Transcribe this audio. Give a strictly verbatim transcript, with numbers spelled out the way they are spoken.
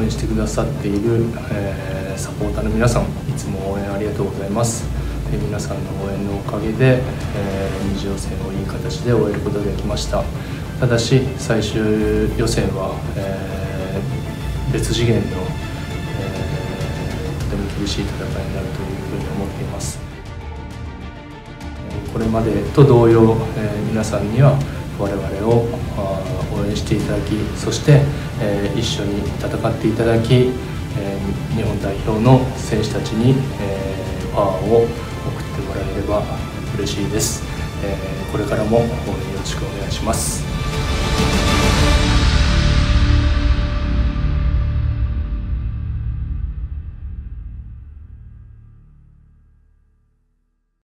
援してくださっている、えー、サポーターの皆さん、いつも応援ありがとうございます。で皆さんの応援のおかげで、えー、二次予選をいい形で終えることができました。ただし最終予選は、えー、別次元の、えー、とても厳しい戦いになるというふうに思っています。これまでと同様、えー、皆さんには我々を応援していただき、そして、えー、一緒に戦っていただき、えー、日本代表の選手たちに、えー、パワーを送ってもらえれば嬉しいです。えー、これからも応援よろしくお願いします。